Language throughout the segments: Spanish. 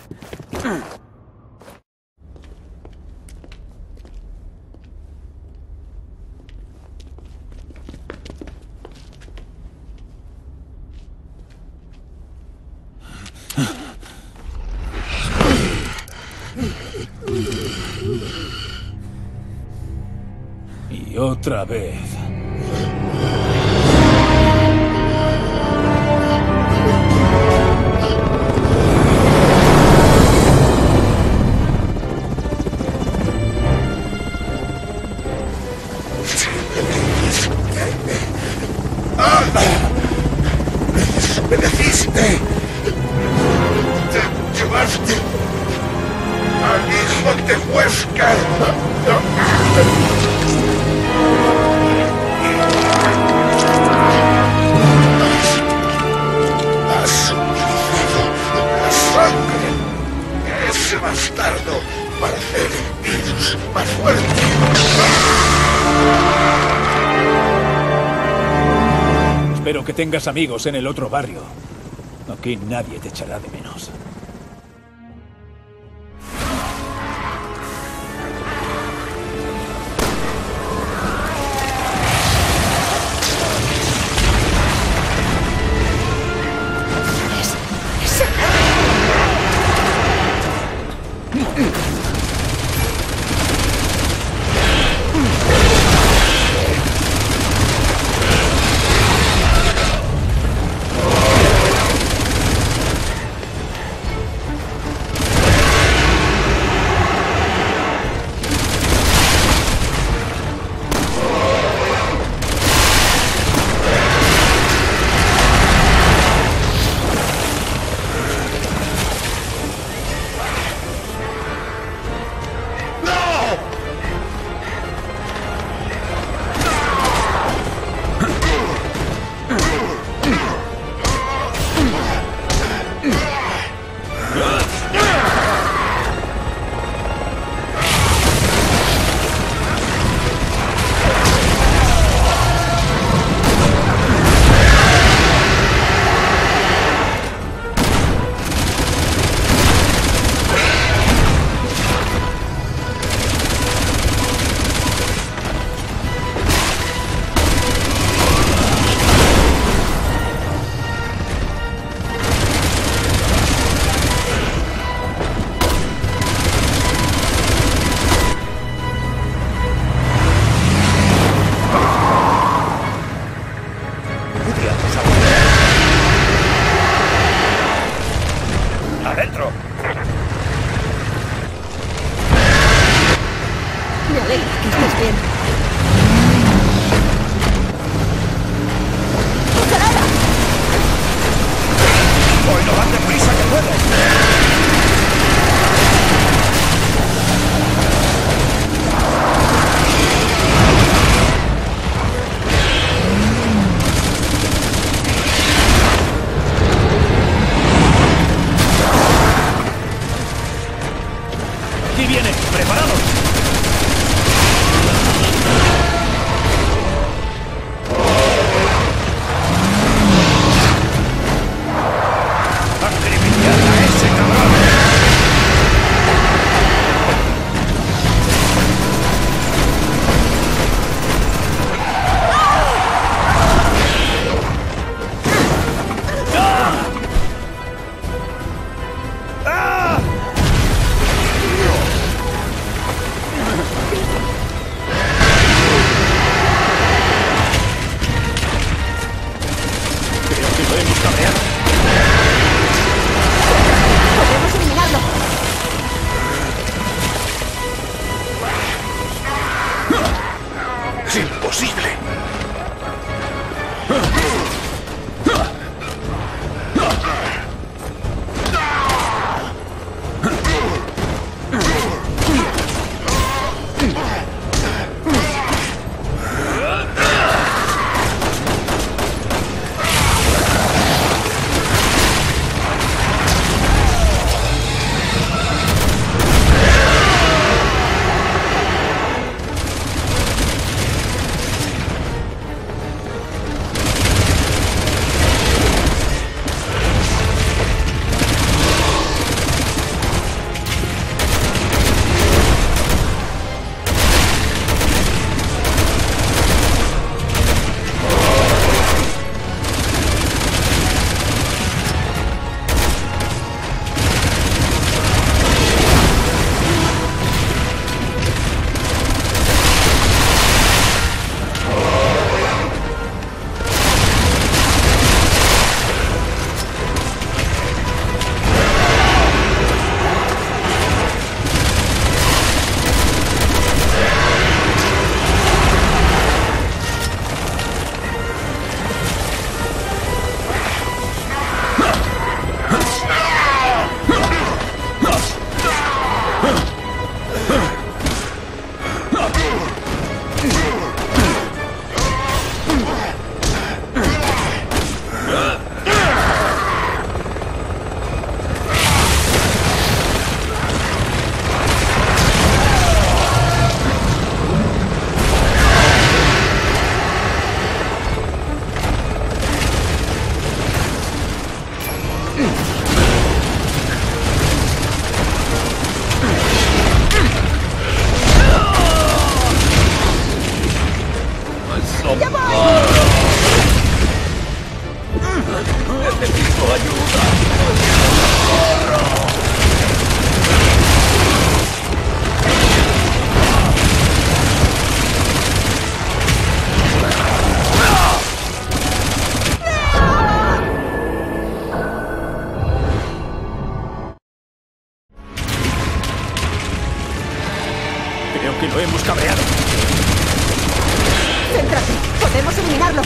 Y otra vez. Me dijiste llevaste al hijo de Huesca. Has utilizado la sangre de ese bastardo para hacer el virus más fuerte. Espero que tengas amigos en el otro barrio. Aquí nadie te echará de menos. ¡Adentro! Me alegra que estés bien. ¡Voy lo más deprisa que puedo! Lo hemos cabreado. Céntrate. Podemos eliminarlo.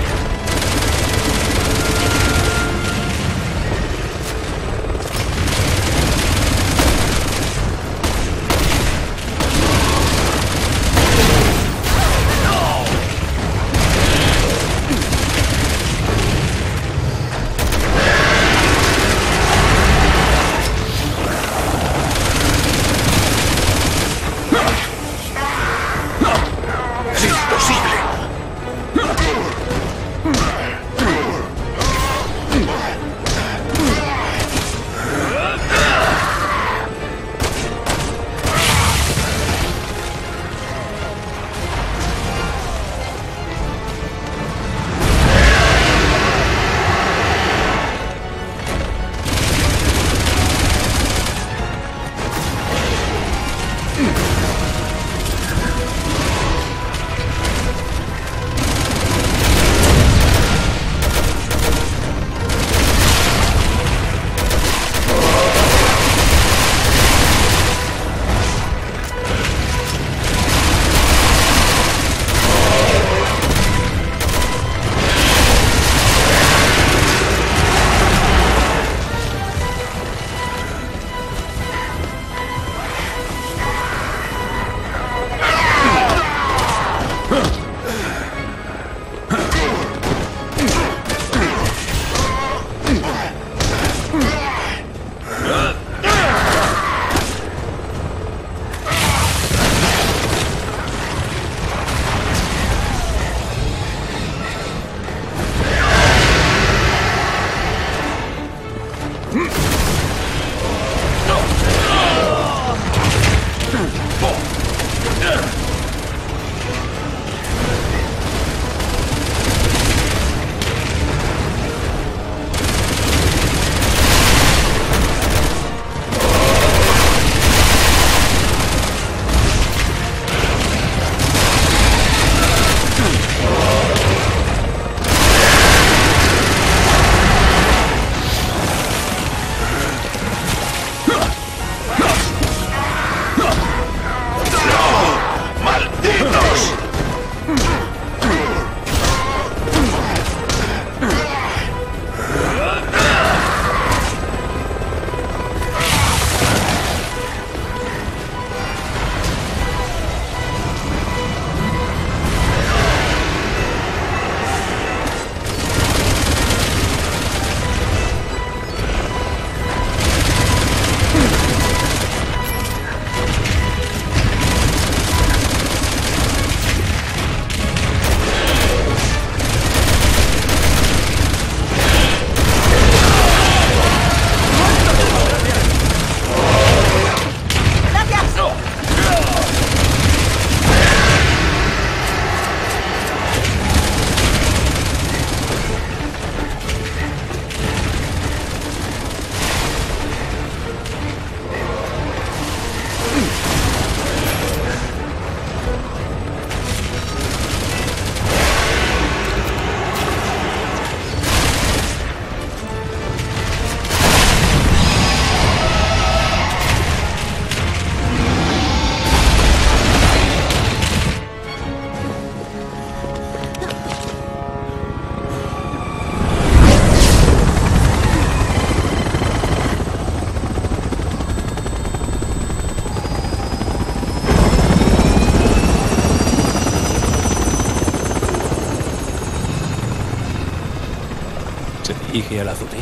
¿Dirige al azote?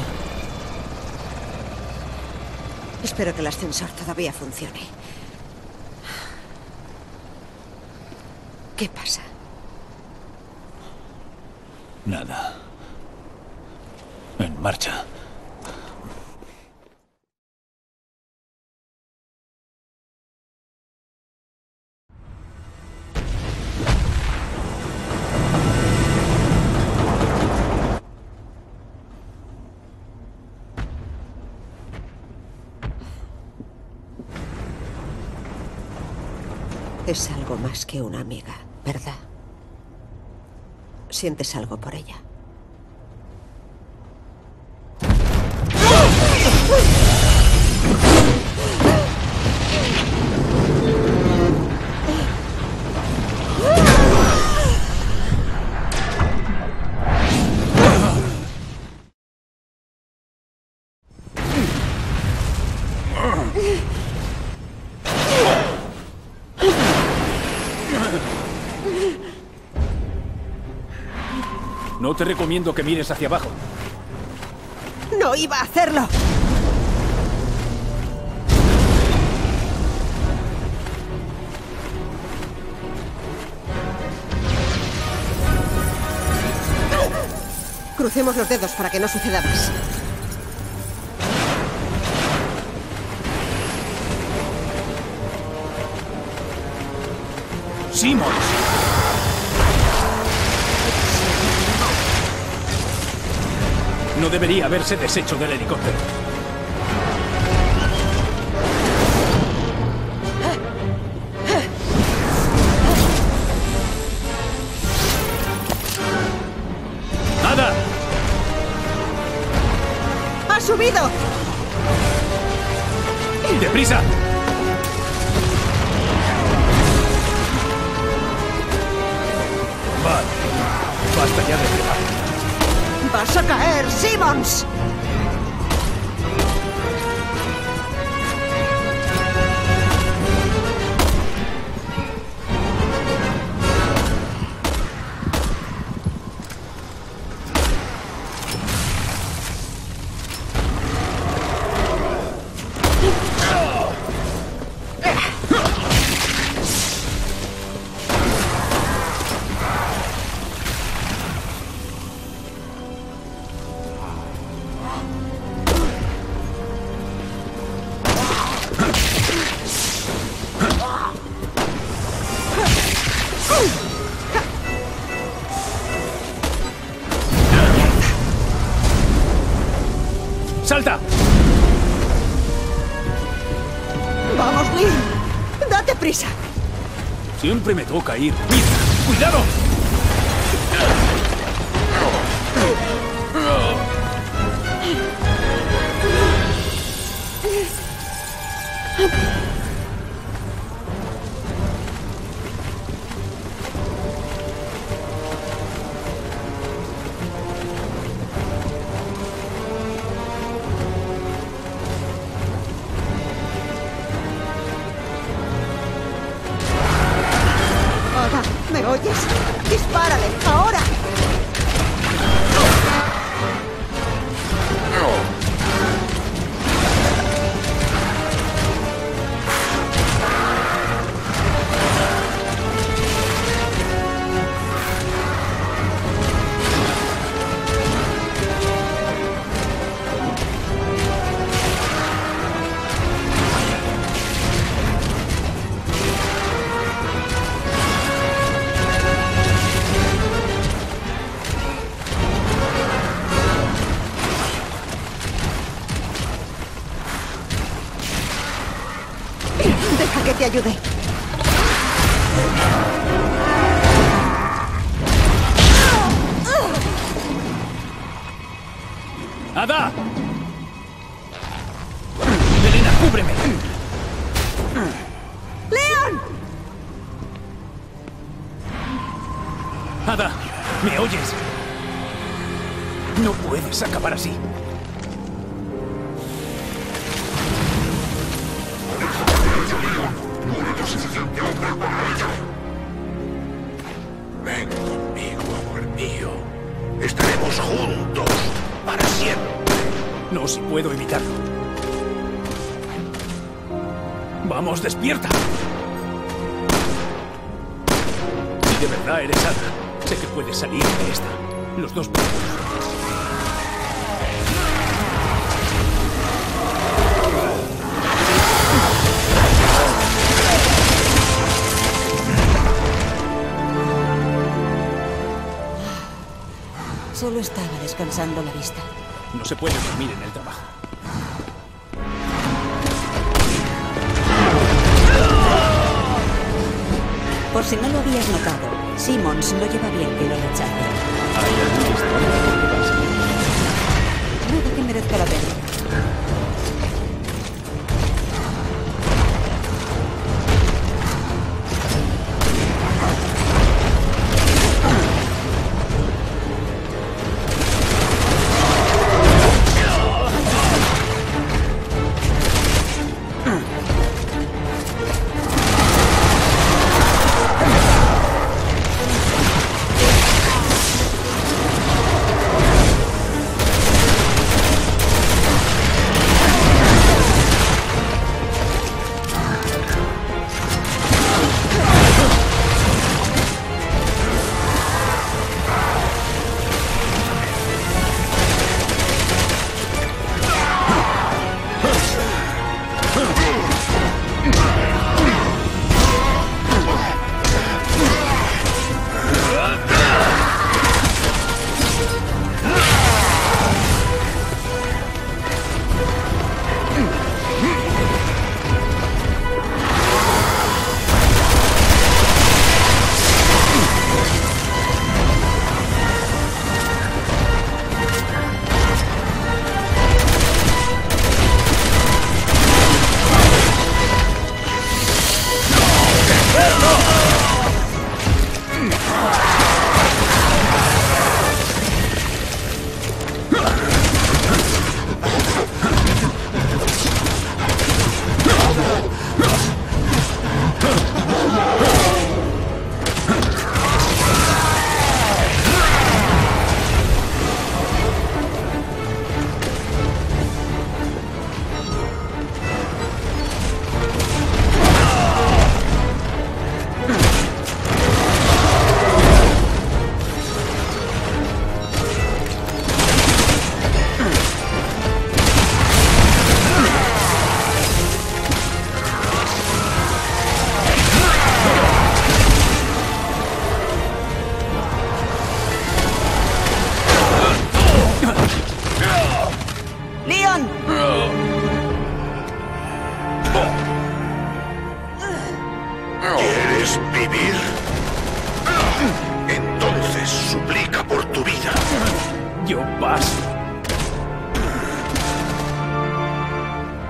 Espero que el ascensor todavía funcione. ¿Qué pasa? Nada. En marcha. Es algo más que una amiga, ¿verdad? ¿Sientes algo por ella? No te recomiendo que mires hacia abajo. ¡No iba a hacerlo! Crucemos los dedos para que no suceda más. ¡Simmons! No debería haberse deshecho del helicóptero. ¡Nada! ¡Ha subido! ¡Deprisa! Vale. Basta ya de fregar. ¡Vas a caer, Simmons! ¡Salta! ¡Vamos, Lee! ¡Date prisa! Siempre me toca ir. ¡Mira! ¡Cuidado! Ada, ¿me oyes? ¡Dispárale! ¡Ahora! Deja que te ayude. ¡Ada! ¡Elena, cúbreme! ¡Leon! ¡Ada! ¿Me oyes? No puedes acabar así. Ven conmigo, amor mío. Estaremos juntos para siempre. No, si puedo evitarlo. ¡Vamos, despierta! Si de verdad eres Ada, sé que puedes salir de esta. Los dos podemos. Solo estaba descansando la vista. No se puede dormir en el trabajo. Por si no lo habías notado, Simmons no lleva bien que lo rechace. ¿Hay alguna historia por qué pasa? Nada que merezca la pena.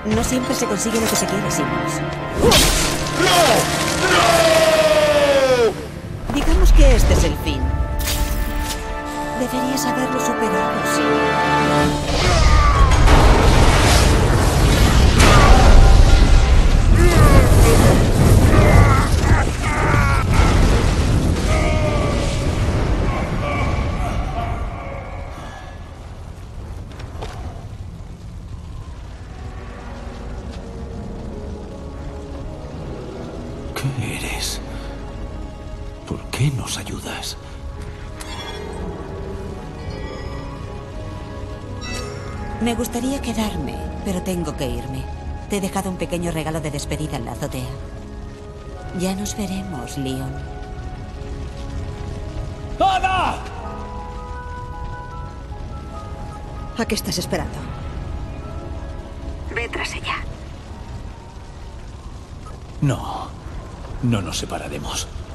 No siempre se consigue lo que se quiere, Simmons. Digamos que este es el fin. Deberías haberlo superado, sí. ¿Qué eres? ¿Por qué nos ayudas? Me gustaría quedarme, pero tengo que irme. Te he dejado un pequeño regalo de despedida en la azotea. Ya nos veremos, Leon. ¡Ada! ¿A qué estás esperando? Ve tras ella. No, no nos separaremos.